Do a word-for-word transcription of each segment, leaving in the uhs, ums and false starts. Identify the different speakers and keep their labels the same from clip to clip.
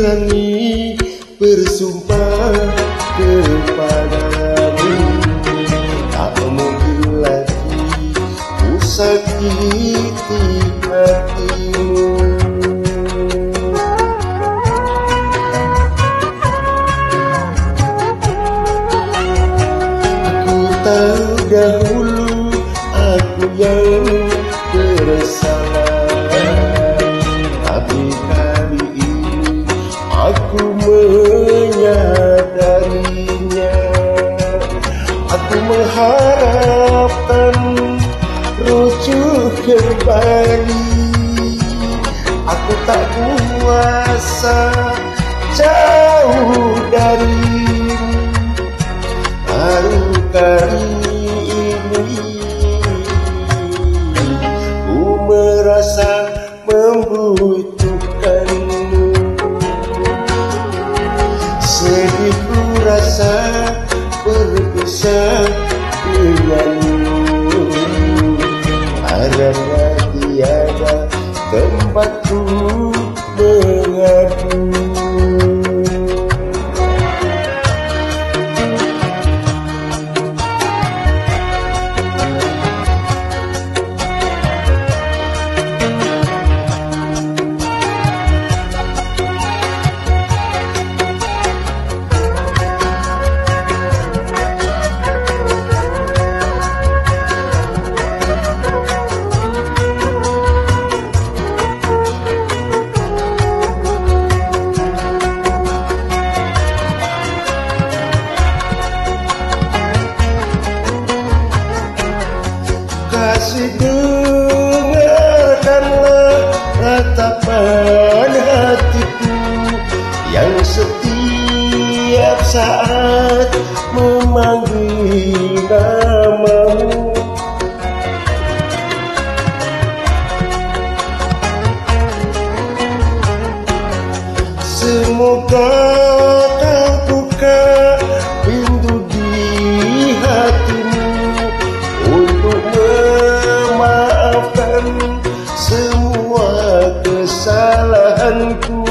Speaker 1: berani bersumpah kepadamu, tak mungkin lagi ku sakiti hatimu. Aku tahu dahulu aku yang bersalah, tapi kali ini aku menyadarinya. Aku mengharapkan rujuk kembali. Aku tak kuasa jauh darimu. Baru kali ini ku merasa membutuhkanmu. Sedih ku rasa berpisah denganmu, karena tiada tempatku mengadu. Kasih, dengarkanlah ratapan hatiku yang setiap saat memanggil namamu. Semoga kau buka pintu di hatimu untuk memaafkan semua kesalahanku.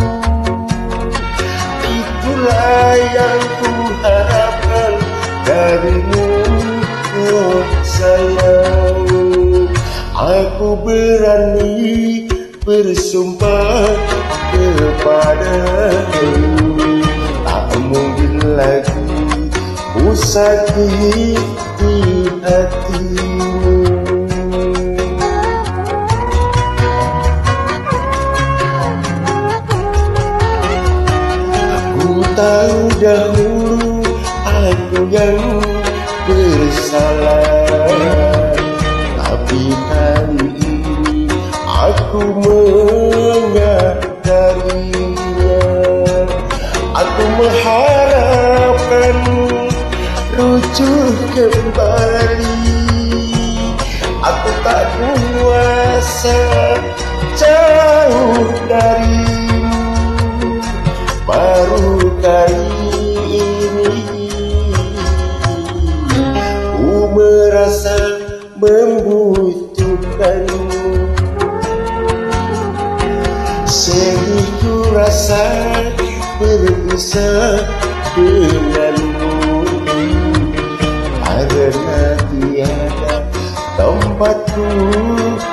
Speaker 1: Itulah yang ku harapkan darimu, oh sayang. Aku berani bersumpah kepadamu, tak mungkin lagi ku sakiti hatimu. Aku tahu dahulu aku yang bersalah, tapi kali ini aku menyadarinya. Aku mengharapkan rujuk kembali. Aku tak kuasa jauh darimu. Baru kali ini ku merasa membutuhkanmu. Sedih ku rasa berpisah denganmu, karena tiada tempatku